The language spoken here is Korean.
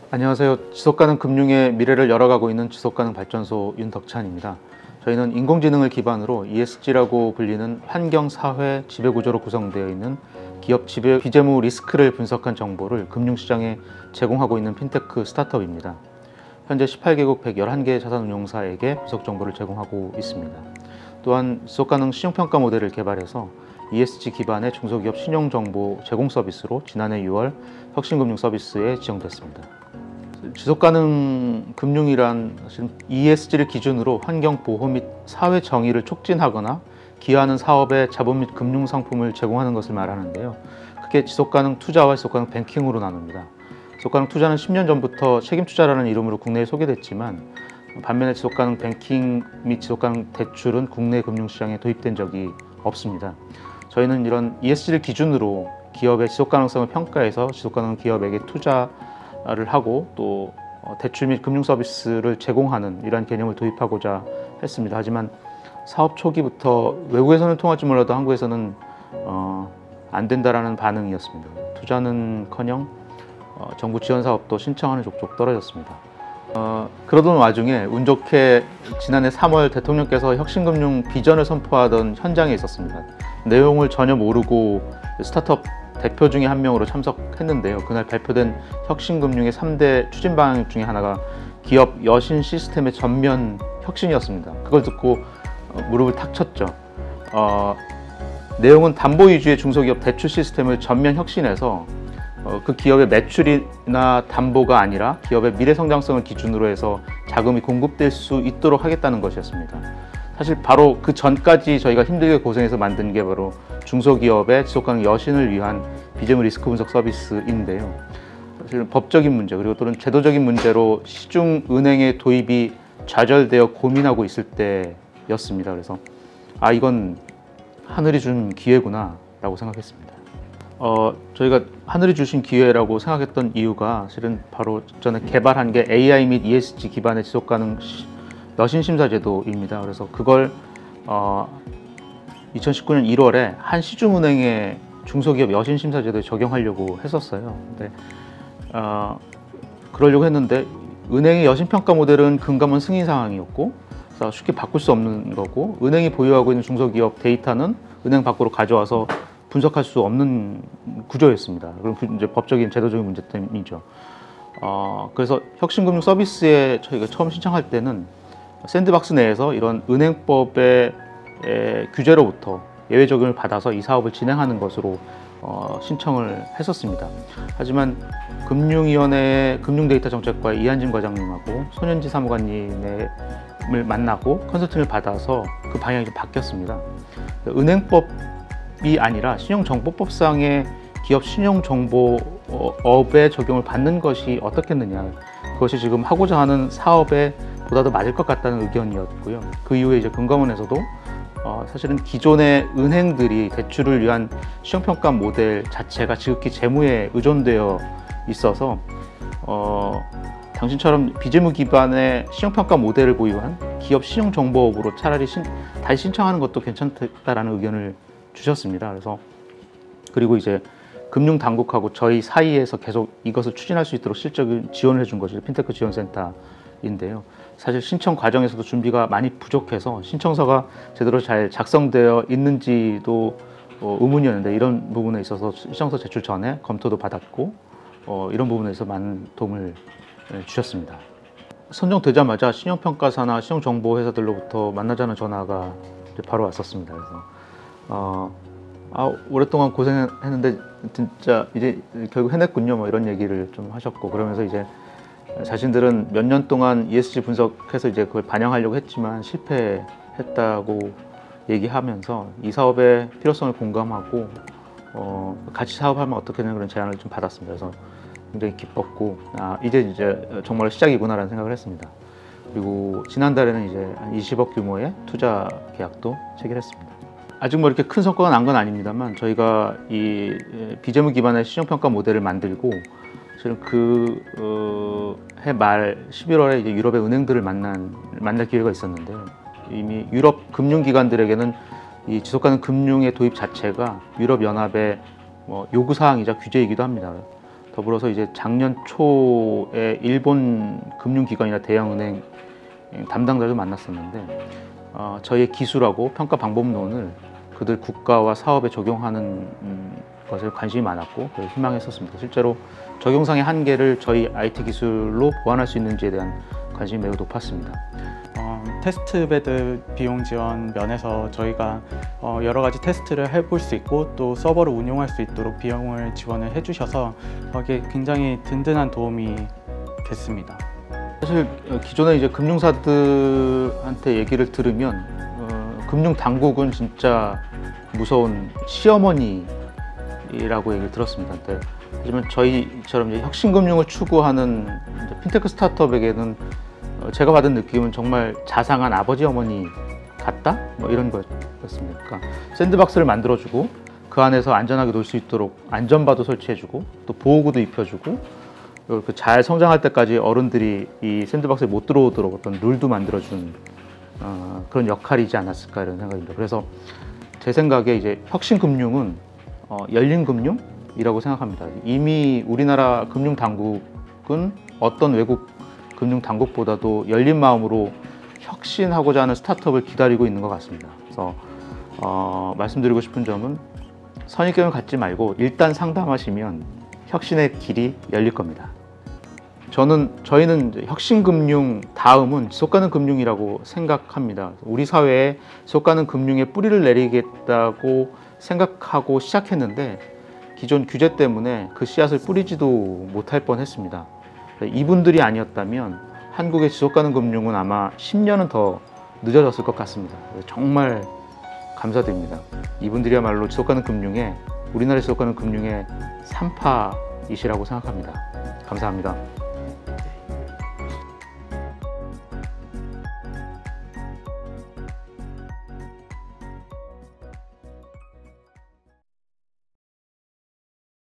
안녕하세요. 지속가능 금융의 미래를 열어가고 있는 지속가능 발전소 윤덕찬입니다. 저희는 인공지능을 기반으로 ESG라고 불리는 환경, 사회, 지배구조로 구성되어 있는 기업 비재무 리스크를 분석한 정보를 금융시장에 제공하고 있는 핀테크 스타트업입니다. 현재 18개국 111개 자산운용사에게 분석 정보를 제공하고 있습니다. 또한 지속가능 신용평가 모델을 개발해서 ESG 기반의 중소기업 신용정보 제공 서비스로 지난해 6월 혁신금융 서비스에 지정됐습니다. 지속가능 금융이란 ESG를 기준으로 환경 보호 및 사회 정의를 촉진하거나 기여하는 사업에 자본 및 금융 상품을 제공하는 것을 말하는데요. 크게 지속가능 투자와 지속가능 뱅킹으로 나눕니다. 지속가능 투자는 10년 전부터 책임투자라는 이름으로 국내에 소개됐지만 반면에 지속가능 뱅킹 및 지속가능 대출은 국내 금융시장에 도입된 적이 없습니다. 저희는 이런 ESG를 기준으로 기업의 지속가능성을 평가해서 지속가능 기업에게 투자를 하고 또 대출 및 금융 서비스를 제공하는 이러한 개념을 도입하고자 했습니다. 하지만 사업 초기부터 외국에서는 통할지 몰라도 한국에서는 안 된다라는 반응이었습니다. 투자는커녕 정부 지원 사업도 신청하는 족족 떨어졌습니다. 그러던 와중에 운 좋게 지난해 3월 대통령께서 혁신금융 비전을 선포하던 현장에 있었습니다. 내용을 전혀 모르고 스타트업 대표 중에 한 명으로 참석했는데요. 그날 발표된 혁신금융의 3대 추진 방향 중에 하나가 기업 여신 시스템의 전면 혁신이었습니다. 그걸 듣고 무릎을 탁 쳤죠. 내용은 담보 위주의 중소기업 대출 시스템을 전면 혁신해서 그 기업의 매출이나 담보가 아니라 기업의 미래 성장성을 기준으로 해서 자금이 공급될 수 있도록 하겠다는 것이었습니다. 사실 바로 그 전까지 저희가 힘들게 고생해서 만든 게 바로 중소기업의 지속가능 여신을 위한 비재무 리스크 분석 서비스인데요. 사실 법적인 문제 그리고 또는 제도적인 문제로 시중은행의 도입이 좌절되어 고민하고 있을 때였습니다. 그래서 이건 하늘이 준 기회구나 라고 생각했습니다. 저희가 하늘이 주신 기회라고 생각했던 이유가 실은 바로 전에 개발한 게 AI 및 ESG 기반의 지속가능 여신심사제도입니다. 그래서 그걸 2019년 1월에 한 시중은행의 중소기업 여신심사제도에 적용하려고 했었어요. 근데 그러려고 했는데 은행의 여신평가 모델은 금감원 승인 사항이었고 그래서 쉽게 바꿀 수 없는 거고 은행이 보유하고 있는 중소기업 데이터는 은행 밖으로 가져와서 분석할 수 없는 구조였습니다. 그럼 이제 법적인 제도적인 문제 때문이죠. 그래서 혁신금융 서비스에 저희가 처음 신청할 때는 샌드박스 내에서 이런 은행법의 규제로부터 예외 적용을 받아서 이 사업을 진행하는 것으로 신청을 했었습니다. 하지만 금융위원회의 금융데이터정책과의 이한진 과장님하고 손현지 사무관님을 만나고 컨설팅을 받아서 그 방향이 좀 바뀌었습니다. 은행법이 아니라 신용정보법상의 기업 신용정보업에 적용을 받는 것이 어떻겠느냐, 그것이 지금 하고자 하는 사업에 보다 더 맞을 것 같다는 의견이었고요. 그 이후에 이제 금감원에서도 사실은 기존의 은행들이 대출을 위한 신용평가 모델 자체가 지극히 재무에 의존되어 있어서 당신처럼 비재무 기반의 신용평가 모델을 보유한 기업 신용정보업으로 차라리 다시 신청하는 것도 괜찮다라는 의견을 주셨습니다. 그리고 이제 금융당국하고 저희 사이에서 계속 이것을 추진할 수 있도록 실적인 지원을 해준 것이 핀테크 지원센터인데요. 사실 신청 과정에서도 준비가 많이 부족해서 신청서가 제대로 잘 작성되어 있는지도 의문이었는데 이런 부분에 있어서 신청서 제출 전에 검토도 받았고 이런 부분에서 많은 도움을 주셨습니다. 선정되자마자 신용평가사나 신용정보회사들로부터 만나자는 전화가 바로 왔었습니다. 그래서 오랫동안 고생했는데 진짜 이제 결국 해냈군요, 뭐 이런 얘기를 좀 하셨고, 그러면서 이제 자신들은 몇 년 동안 ESG 분석해서 이제 그걸 반영하려고 했지만 실패했다고 얘기하면서 이 사업의 필요성을 공감하고 같이 사업하면 어떻게든 그런 제안을 좀 받았습니다. 그래서 굉장히 기뻤고 이제 정말 시작이구나라는 생각을 했습니다. 그리고 지난달에는 이제 한 20억 규모의 투자 계약도 체결했습니다. 아직 뭐 이렇게 큰 성과가 난 건 아닙니다만 저희가 이 비재무 기반의 신용평가 모델을 만들고 실은 해 말 11월에 이제 유럽의 은행들을 만날 기회가 있었는데 이미 유럽 금융기관들에게는 이 지속가능 금융의 도입 자체가 유럽 연합의 요구 사항이자 규제이기도 합니다. 더불어서 이제 작년 초에 일본 금융기관이나 대형은행 담당자도 만났었는데 저희의 기술하고 평가 방법론을 그들 국가와 사업에 적용하는 것에 관심이 많았고 희망했었습니다. 실제로 적용상의 한계를 저희 IT 기술로 보완할 수 있는지에 대한 관심이 매우 높았습니다. 테스트베드 비용 지원 면에서 저희가 여러 가지 테스트를 해볼 수 있고 또 서버를 운용할 수 있도록 비용을 지원을 해주셔서 이게 굉장히 든든한 도움이 됐습니다. 사실 기존에 이제 금융사들한테 얘기를 들으면 금융 당국은 진짜 무서운 시어머니라고 얘기를 들었습니다. 하지만 저희처럼 이제 혁신금융을 추구하는 핀테크 스타트업에게는 제가 받은 느낌은 정말 자상한 아버지 어머니 같다? 뭐 이런 거였습니다. 그러니까 샌드박스를 만들어주고 그 안에서 안전하게 놀 수 있도록 안전바도 설치해주고 또 보호구도 입혀주고 잘 성장할 때까지 어른들이 이 샌드박스에 못 들어오도록 어떤 룰도 만들어준 그런 역할이지 않았을까 이런 생각입니다. 그래서 제 생각에 이제 혁신금융은 열린 금융이라고 생각합니다. 이미 우리나라 금융 당국은 어떤 외국 금융 당국보다도 열린 마음으로 혁신하고자 하는 스타트업을 기다리고 있는 것 같습니다. 그래서 말씀드리고 싶은 점은 선입견을 갖지 말고 일단 상담하시면 혁신의 길이 열릴 겁니다. 저희는 혁신금융 다음은 지속가능 금융이라고 생각합니다. 우리 사회에 지속가능 금융의 뿌리를 내리겠다고 생각하고 시작했는데 기존 규제 때문에 그 씨앗을 뿌리지도 못할 뻔했습니다. 이분들이 아니었다면 한국의 지속가능 금융은 아마 10년은 더 늦어졌을 것 같습니다. 정말 감사드립니다. 이분들이야말로 지속가능 금융의 우리나라 지속가능 금융의 3파이시라고 생각합니다. 감사합니다.